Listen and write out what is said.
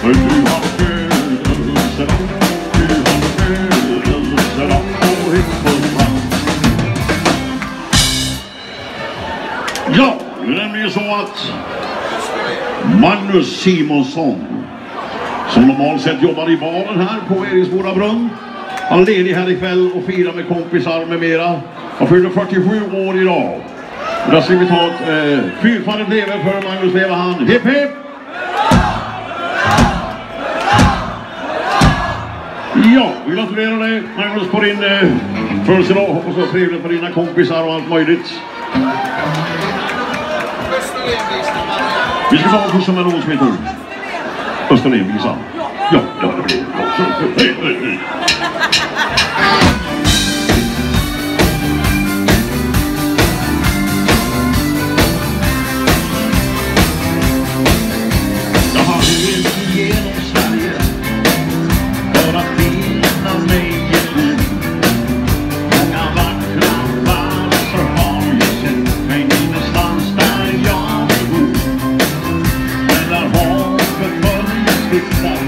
Ja, det är nämligen så att Magnus Simonsson, som normalt sett jobbar i baren här på Eriksboda brunn, han är ledig här ikväll och firar med kompisar med mera. Han fyller 47 år idag. Där ska vi ta ett fyrfaldigt leve för Magnus, leva han. Hipp hipp! Ja, vi gratulerar dig Magnus på din födelsedag. Hoppas det var trevligt för dina kompisar och allt möjligt. Vi ska ta första med någon som heter Österlenvisa. Ja, det blir det. Jag har rest igenom Sverige för att finna mig ett liv. Många vackra platser har jag sett, men ingenstans där jag vill bo. Men där hoppet följer sviktar